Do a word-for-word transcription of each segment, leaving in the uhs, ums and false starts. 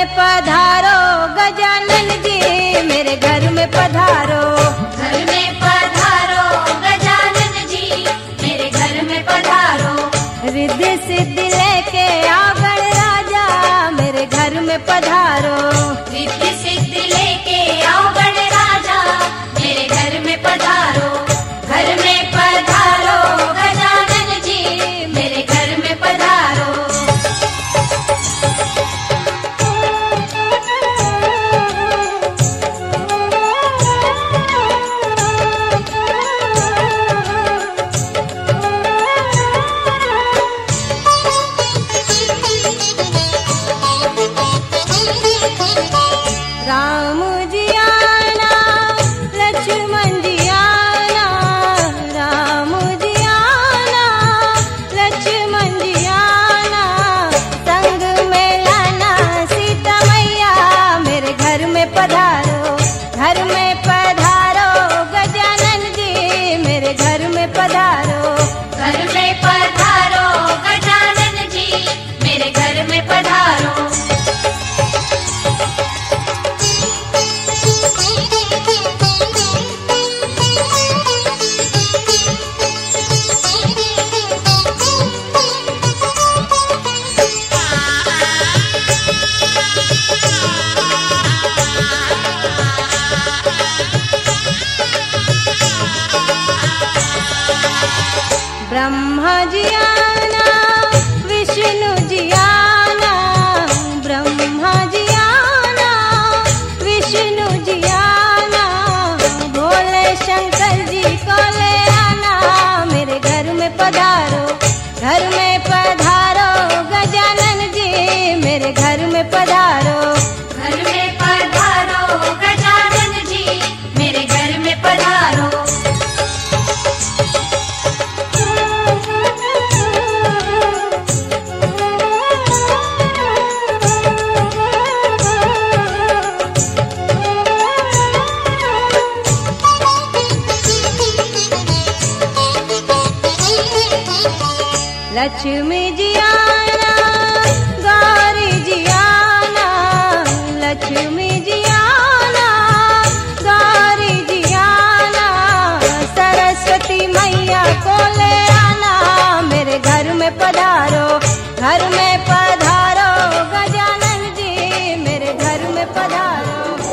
में पधारो गजानन जी, मेरे घर में पधारो। घर में पधारो गजानन जी, मेरे घर में पधारो। रिद्धि सिद्धि लेके आओ गणराजा, मेरे घर में पधारो। रिद्धि सिद्धि लेके आओ गणराजा, मेरे घर में पधारो। घर में पधारो गजानन जी, मेरे घर में पधारो। राम जी आना, लक्ष्मण जी आना, राम जी आना, लक्ष्मण जी आना, संग में लाना सीता मैया, मेरे घर में पधारो। घर में पधारो गजानन जी, मेरे घर में पधारो। घर में पधारो गजानन जी, मेरे घर में पधारो। ब्रह्मा जी आना, विष्णु जी आना, ब्रह्मा जी आना, विष्णु जी आना, भोले शंकर जी को ले आना, मेरे घर में पधारो। घर में पधारो गजानन जी, मेरे घर में पधारो। घर में पधारो गजानन जी, मेरे घर में पधारो। लक्ष्मी जी आना, गौरी जी आना, लक्ष्मी जी आना, गौरी जी आना, सरस्वती मैया को ले आना, मेरे घर में पधारो। घर में पधारो गजानन जी, मेरे घर में पधारो।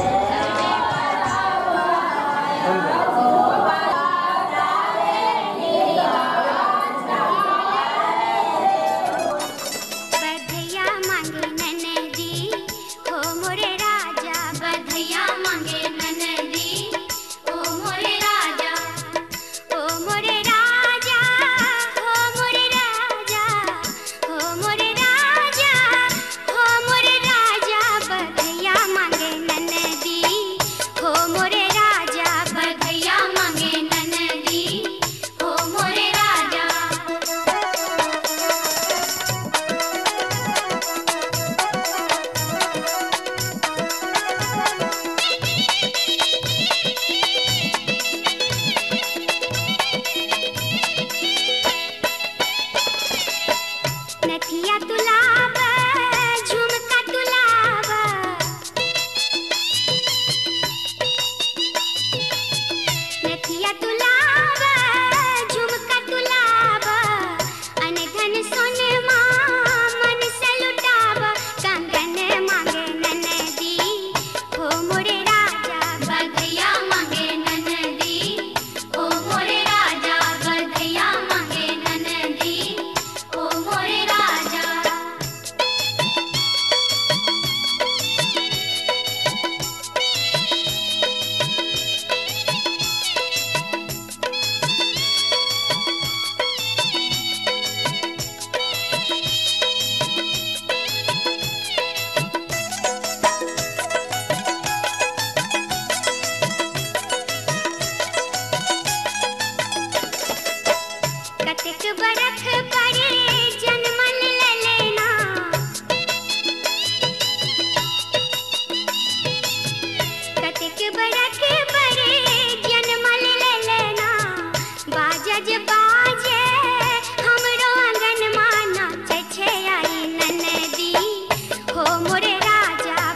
बधैया मांगे ननदी, हो मोरे राजा। बधैया मांगे ननदी, ओ मोरे राजा। ओ मोरे राजा, हो मोरे राजा, हो मोरे राजा, हो मोरे राजा। बधैया मांगे ननदी, हो मोरे राजा। बधैया मांगे ननदी, ओ मोरे राजा। नथिया तुलाब, झुमका तुलाब, नथिया तुलाब, झुमका तुलाब, अनधन सोनमा मन से लुटाब। कंगन मांगे ननदी, हो मोरे राजा। बधैया मांगे ननदी, ओ मोरे राजा। बधैया मांगे ननदी, ओ मोरे राजा। कतिक बरख परे जनमल ले लेना, कतिक बरख परे जनमल ले लेना। बाजज बाजे हमरो अंगन माना, छे छे आई ननदी, हो मोरे राजा।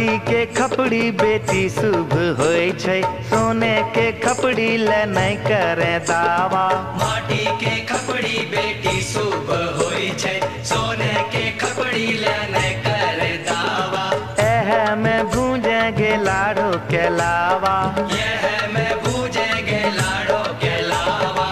माटी के खपड़ी बेटी शुभ होय छै, सोने के खपड़ी ले नहीं करे दावा। माटी के खपड़ी बेटी शुभ होय छै, सोने के खपड़ी ले नहीं करे दावा। एह में भूजेंगे लाड़ो के लावा, यह में भूजेंगे लाड़ो के लावा।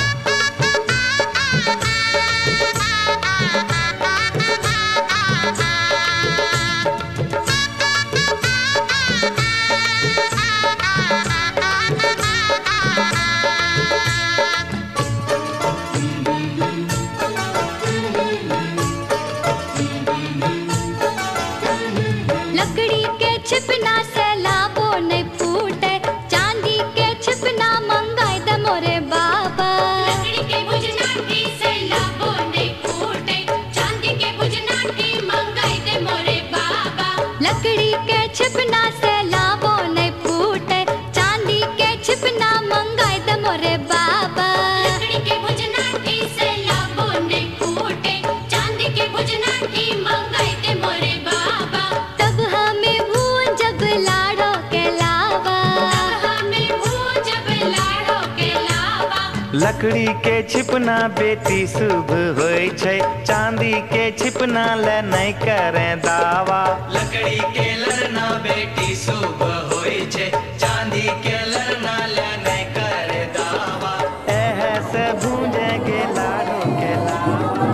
लकड़ी के छिपना से लाबो नहीं फूटे, चांदी के छिपना मंगाई दे मोरे बाबा। लकड़ी के भुजनाटी से लाबो नहीं फूटे, चांदी के भुजनाटी मंगाई दे मोरे बाबा। लकड़ी के छिपना से लाबो नहीं फूटे, चांदी के छिपना मंगाई दे मोरे बाबा। लकड़ी के भुजनाटी से लाबो नहीं फूटे, चांदी के भुजनाटी मंगाई दे मोरे बाबा। तब हमें भून जब लाड़ो के लावा, हमें भूजब लाड़ो के लावा। लकड़ी के छिपना बेटी शुभ होय छै, चांदी के छिपना ले नहीं करे दावा। लकड़ी के लड़ना बेटी शुभ होय छै, चांदी के लड़ना ले नहीं करे दावा। एह से भूजेंगे लाड़ो के लावा।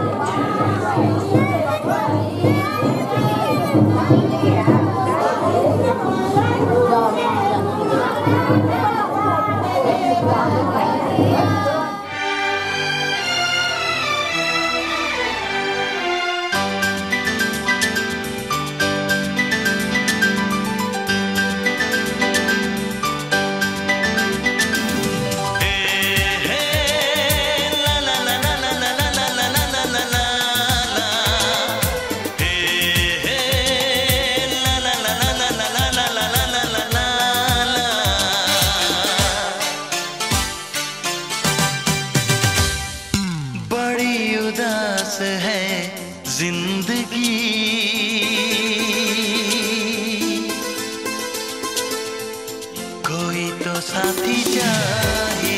बड़ी उदास है जिंदगी, कोई तो साथी चाहिए।